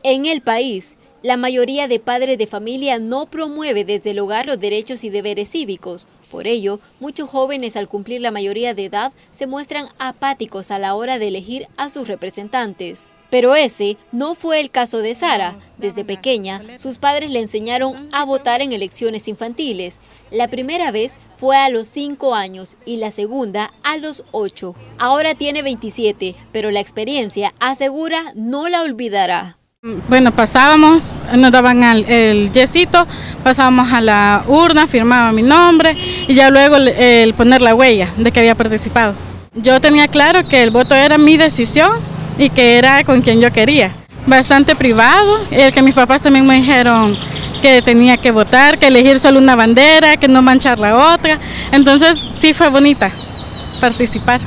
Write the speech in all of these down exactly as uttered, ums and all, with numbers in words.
En el país, la mayoría de padres de familia no promueve desde el hogar los derechos y deberes cívicos. Por ello, muchos jóvenes al cumplir la mayoría de edad se muestran apáticos a la hora de elegir a sus representantes. Pero ese no fue el caso de Sara. Desde pequeña, sus padres le enseñaron a votar en elecciones infantiles. La primera vez fue a los cinco años y la segunda a los ocho. Ahora tiene veintisiete, pero la experiencia, asegura, no la olvidará. Bueno, pasábamos, nos daban el, el yesito, pasábamos a la urna, firmaba mi nombre y ya luego el, el poner la huella de que había participado. Yo tenía claro que el voto era mi decisión y que era con quien yo quería. Bastante privado, el que mis papás también me dijeron que tenía que votar, que elegir solo una bandera, que no manchar la otra. Entonces sí fue bonita participar.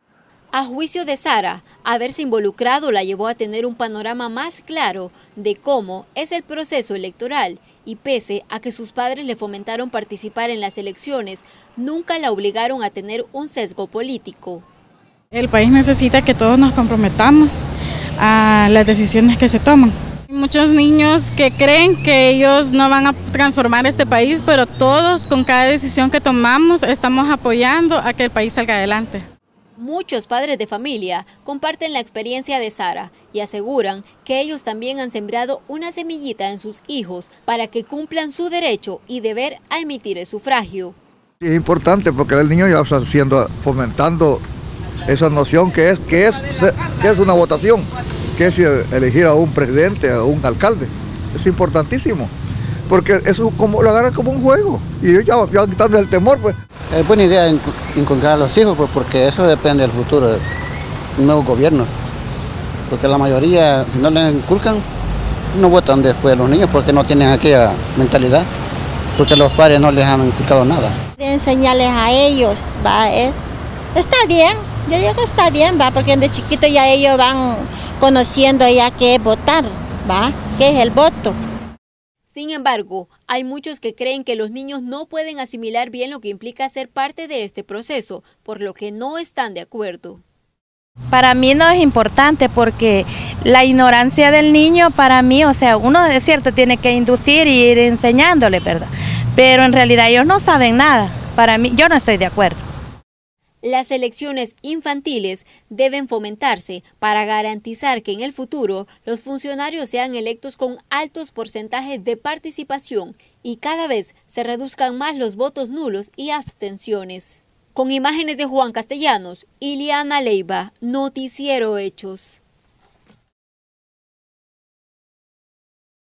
A juicio de Sara, haberse involucrado la llevó a tener un panorama más claro de cómo es el proceso electoral y pese a que sus padres le fomentaron participar en las elecciones, nunca la obligaron a tener un sesgo político. El país necesita que todos nos comprometamos a las decisiones que se toman. Hay muchos niños que creen que ellos no van a transformar este país, pero todos con cada decisión que tomamos estamos apoyando a que el país salga adelante. Muchos padres de familia comparten la experiencia de Sara y aseguran que ellos también han sembrado una semillita en sus hijos para que cumplan su derecho y deber a emitir el sufragio. Es importante porque el niño ya está haciendo, fomentando esa noción que es, que es, que es una votación, que es elegir a un presidente, a un alcalde. Es importantísimo, porque eso como, lo agarran como un juego y ya, ya quitando el temor, pues. Es buena idea inculcar a los hijos, pues, porque eso depende del futuro de nuevos gobiernos. Porque la mayoría, si no les inculcan, no votan después los niños porque no tienen aquella mentalidad, porque los padres no les han inculcado nada. De enseñarles a ellos, va, es, está bien, yo digo que está bien, va, porque de chiquito ya ellos van conociendo ya qué es votar, va, qué es el voto. Sin embargo, hay muchos que creen que los niños no pueden asimilar bien lo que implica ser parte de este proceso, por lo que no están de acuerdo. Para mí no es importante porque la ignorancia del niño para mí, o sea, uno es cierto tiene que inducir y ir enseñándole, ¿verdad? Pero en realidad ellos no saben nada. Para mí, yo no estoy de acuerdo. Las elecciones infantiles deben fomentarse para garantizar que en el futuro los funcionarios sean electos con altos porcentajes de participación y cada vez se reduzcan más los votos nulos y abstenciones. Con imágenes de Juan Castellanos, Iliana Leiva, Noticiero Hechos.